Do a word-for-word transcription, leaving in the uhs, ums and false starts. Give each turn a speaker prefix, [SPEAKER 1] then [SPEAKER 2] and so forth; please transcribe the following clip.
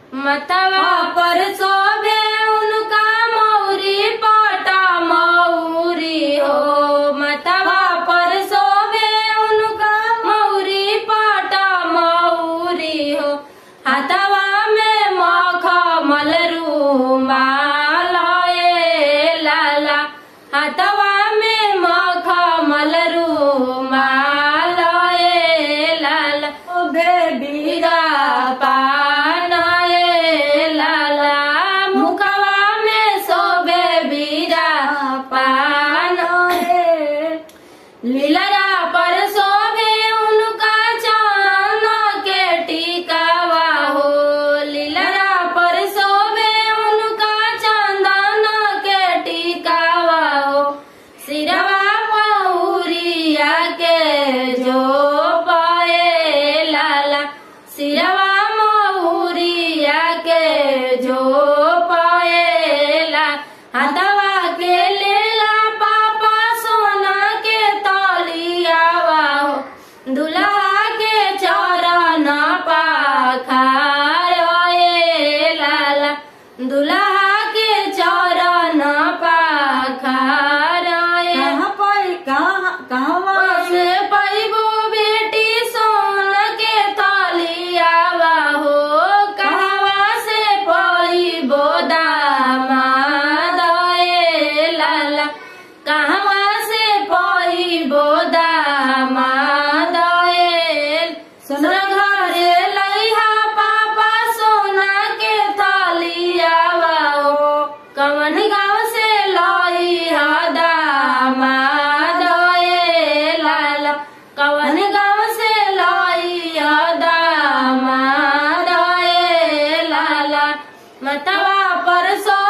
[SPEAKER 1] मतवा पर सोभे उनका मौरी पाटा मौरी हो। मतवा पर सोभे उनका मौरी पाटा मौरी हो। हाथवा में मखमल रुमाल ए लाला। हाथवा में मखमल रुमाल ए लाला। शोभे बीरा पान ए लाला। मुखवा में शोभे बीरा पान ए। लीलरा पर शोभे उनका चांद के टीकावा हो। लीलरा पर शोभे उनका चंदन के टीकावा हो। सिरवा पहुरिया के जो पाए लाला। सिरवा महुरिया के जो पाए ला। हाथवा के लेला पापा सोना के तौलियावा हो। दुल्हा के चरण पाखार ए लाला। दुल्हा के चरण पाखार ए।
[SPEAKER 2] कहाँ पर कहाँ कहाँ
[SPEAKER 1] से पैबो बेटी सोन के तौलियावा हो। कहवा से पैबो दामाद ए लाला। कहवा से पैबो दामाद ए। सोना घरे लइहा पापा सोना के तौलियावा हो। कवन गाँव से लइहा दामाद ए लाला। कवन गाँव से लइहा दामाद ए लाला। मतवा पर सो